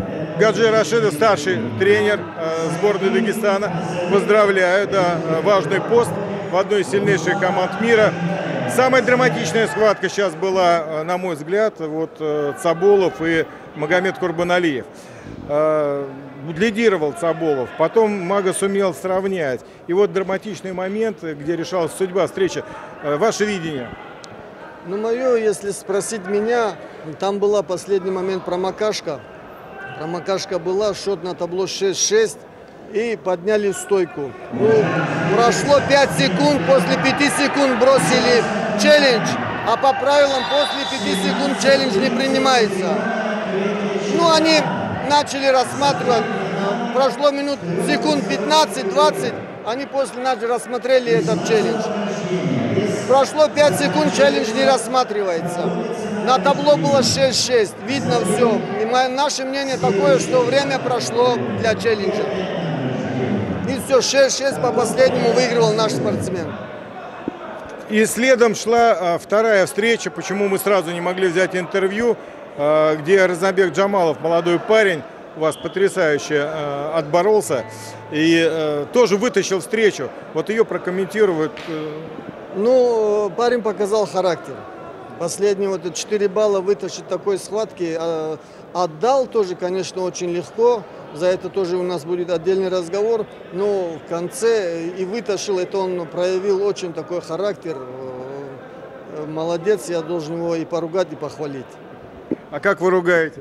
Гаджи Рашидов, старший тренер сборной Дагестана. Поздравляю, да, важный пост в одной из сильнейших команд мира. Самая драматичная схватка сейчас была, на мой взгляд, вот Цаболов и Магомед Курбаналиев. Лидировал Цаболов, потом Мага сумел сравнять. И вот драматичный момент, где решалась судьба встречи. Ваше видение? Ну, мое, если спросить меня, там была последний момент промокашка. Промокашка была, счет на табло 6-6 и подняли стойку. Ну, прошло 5 секунд, после 5 секунд бросили челлендж, а по правилам после 5 секунд челлендж не принимается. Ну, они начали рассматривать, прошло секунд 15-20, они после начали рассмотрели этот челлендж. Прошло 5 секунд, челлендж не рассматривается. На табло было 6-6, видно все. И наше мнение такое, что время прошло для челленджа. И все, 6-6 по последнему выигрывал наш спортсмен. И следом шла вторая встреча, почему мы сразу не могли взять интервью, где Разнобек Джамалов, молодой парень, у вас потрясающе отборолся и тоже вытащил встречу. Вот ее прокомментируют. Ну, парень показал характер. Последние вот 4 балла вытащить такой схватки. Отдал тоже, конечно, очень легко. За это тоже у нас будет отдельный разговор. Но в конце и вытащил, это он проявил очень такой характер. Молодец, я должен его и поругать, и похвалить. А как вы ругаете?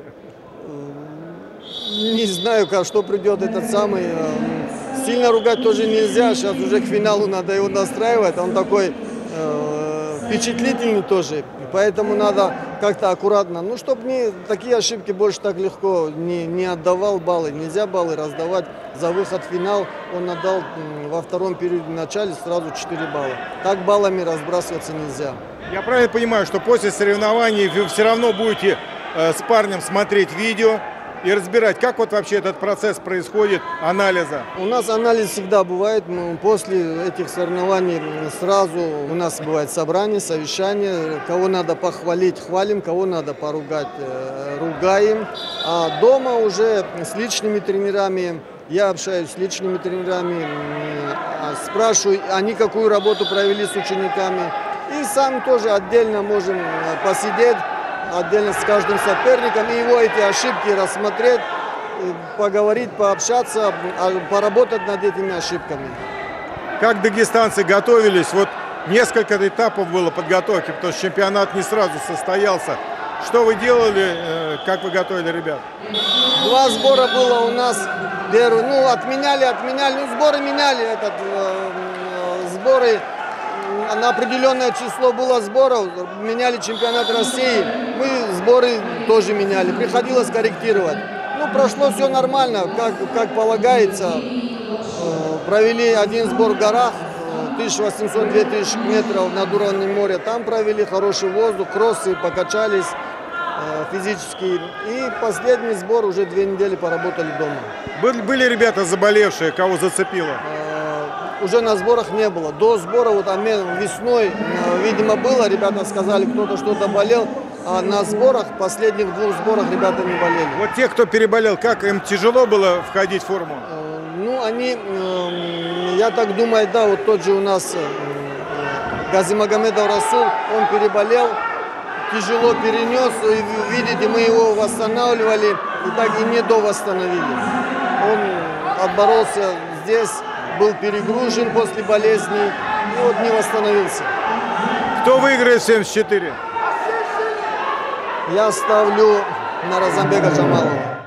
Не знаю, что придет этот самый. Сильно ругать тоже нельзя. Сейчас уже к финалу надо его настраивать. Он такой впечатлительный тоже. Поэтому надо как-то аккуратно. Ну, чтобы такие ошибки больше так легко не отдавал баллы. Нельзя баллы раздавать за выход в финал. Он отдал во втором периоде в начале сразу 4 балла. Так баллами разбрасываться нельзя. Я правильно понимаю, что после соревнований вы все равно будете с парнем смотреть видео и разбирать, как вот вообще этот процесс происходит, анализа? У нас анализ всегда бывает. После этих соревнований сразу у нас бывает собрание, совещание. Кого надо похвалить, хвалим, кого надо поругать, ругаем. А дома уже с личными тренерами, я общаюсь с личными тренерами, спрашиваю, они какую работу провели с учениками. И сам тоже отдельно можем посидеть, отдельно с каждым соперником, и его эти ошибки рассмотреть, поговорить, пообщаться, поработать над этими ошибками. Как дагестанцы готовились? Вот несколько этапов было подготовки, потому что чемпионат не сразу состоялся. Что вы делали, как вы готовили ребят? 2 сбора было у нас. Первый, отменяли, сборы меняли, сборы. На определенное число было сборов, меняли чемпионат России, мы сборы тоже меняли, приходилось корректировать. Прошло все нормально, как полагается. Провели один сбор в горах, 1800-2000 метров над уровнем моря, там провели хороший воздух, кроссы, покачались физически. И последний сбор уже 2 недели поработали дома. Были ребята заболевшие, кого зацепило? Уже на сборах не было. До сбора, весной, видимо, было. Ребята сказали, кто-то что-то болел. А на сборах, последних 2 сборах ребята не болели. Вот те, кто переболел, как им тяжело было входить в форму? Я так думаю, да, вот тот же у нас Газимагомедов Расул, он переболел, тяжело перенес. И, видите, мы его восстанавливали и так и не довосстановили. Он отборолся здесь. Был перегружен после болезни и вот не восстановился. Кто выиграет 74? Я ставлю на Разнобека Джамалова.